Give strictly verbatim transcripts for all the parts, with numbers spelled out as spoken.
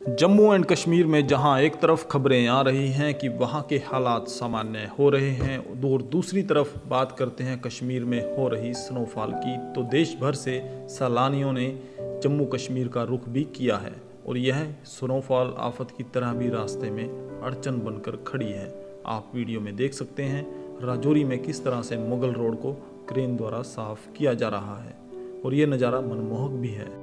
Jammu and Kashmir में जहां एक तरफ खबरें आ रही हैं कि वहां के हालात सामान्य हो रहे हैं, और दूसरी तरफ बात करते हैं कश्मीर में हो रही स्नोफॉल की, तो देश भर से सैलानियों ने जम्मू कश्मीर का रुख भी किया है और यह स्नोफॉल आफत की तरह भी रास्ते में अड़चन बनकर खड़ी है। आप वीडियो में देख सकते हैं राजौरी में किस तरह से मुगल रोड को क्रेन द्वारा साफ किया जा रहा है और ये नज़ारा मनमोहक भी है।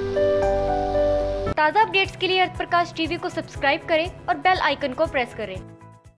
ताज़ा अपडेट्स के लिए अर्थ प्रकाश टीवी को सब्सक्राइब करें और बेल आइकन को प्रेस करें।